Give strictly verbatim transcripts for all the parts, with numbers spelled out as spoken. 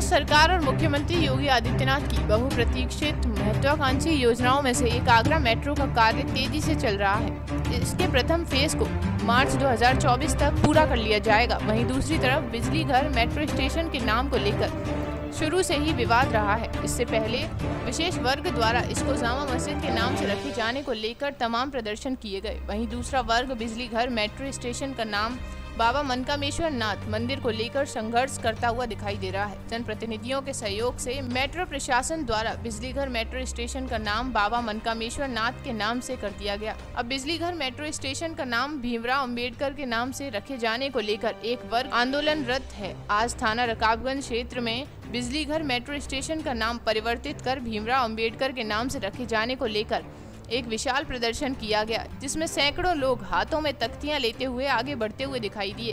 सरकार और मुख्यमंत्री योगी आदित्यनाथ की बहुप्रतीक्षित महत्वाकांक्षी योजनाओं में से एक आगरा मेट्रो का कार्य तेजी से चल रहा है। इसके प्रथम फेज को मार्च दो हज़ार चौबीस तक पूरा कर लिया जाएगा। वहीं दूसरी तरफ बिजली घर मेट्रो स्टेशन के नाम को लेकर शुरू से ही विवाद रहा है। इससे पहले विशेष वर्ग द्वारा इसको जामा मस्जिद के नाम से रखे जाने को लेकर तमाम प्रदर्शन किए गए। वहीं दूसरा वर्ग बिजली घर मेट्रो स्टेशन का नाम बाबा मनकामेश्वर नाथ मंदिर को लेकर संघर्ष करता हुआ दिखाई दे रहा है। जनप्रतिनिधियों के सहयोग से मेट्रो प्रशासन द्वारा बिजली घर मेट्रो स्टेशन का नाम बाबा मनकामेश्वर नाथ के नाम से कर दिया गया। अब बिजली घर मेट्रो स्टेशन का नाम भीमराव अंबेडकर के नाम से रखे जाने को लेकर एक वर्ग आंदोलनरत है। आज थाना रकाबगंज क्षेत्र में बिजली घर मेट्रो स्टेशन का नाम परिवर्तित कर भीमराव अंबेडकर के नाम से रखे जाने को लेकर एक विशाल प्रदर्शन किया गया, जिसमें सैकड़ों लोग हाथों में तख्तियां लेते हुए आगे बढ़ते हुए दिखाई दिए।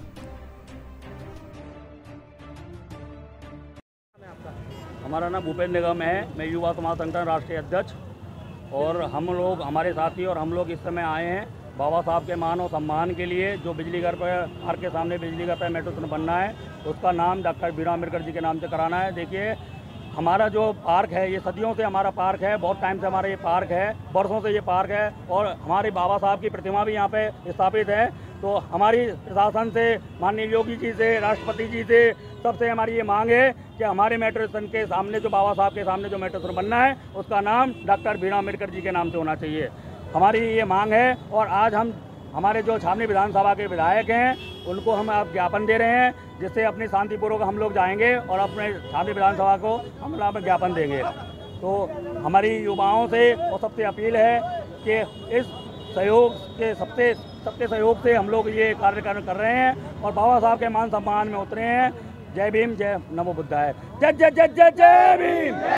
हमारा नाम भूपेंद्र निगम है। मैं युवा समाज संगठन राष्ट्रीय अध्यक्ष, और हम लोग हमारे साथी और हम लोग इस समय आए हैं बाबा साहब के मान और सम्मान के लिए। जो बिजली घर पर पार्क के सामने बिजली घर पर मेट्रो स्टेशन बनना है, उसका नाम डॉक्टर भीमराव अम्बेडकर जी के नाम से कराना है। देखिए, हमारा जो पार्क है ये सदियों से हमारा पार्क है, बहुत टाइम से हमारा ये पार्क है, वर्षों से ये पार्क है, और हमारे बाबा साहब की प्रतिमा भी यहाँ पे स्थापित है। तो हमारी प्रशासन से, माननीय योगी जी से, राष्ट्रपति जी से, सबसे हमारी ये मांग है कि हमारे मेट्रो स्टेशन के सामने जो बाबा साहब के सामने जो मेट्रो स्टेशन बनना है, उसका नाम डॉक्टर भीमराव अम्बेडकर जी के नाम से होना चाहिए। हमारी ये मांग है। और आज हम हमारे जो छावनी विधानसभा के विधायक हैं उनको हम अब ज्ञापन दे रहे हैं, जिससे अपनी शांतिपूर्वक हम लोग जाएंगे और अपने छावनी विधानसभा को हम लोग ज्ञापन देंगे। तो हमारी युवाओं से और सबसे अपील है कि इस सहयोग के सबसे सबके सहयोग से हम लोग ये कार्यक्रम कर रहे हैं और बाबा साहब के मान सम्मान में उतरे हैं। जय भीम, जय नमो बुद्धाय। जय जय जय जय जय भीम।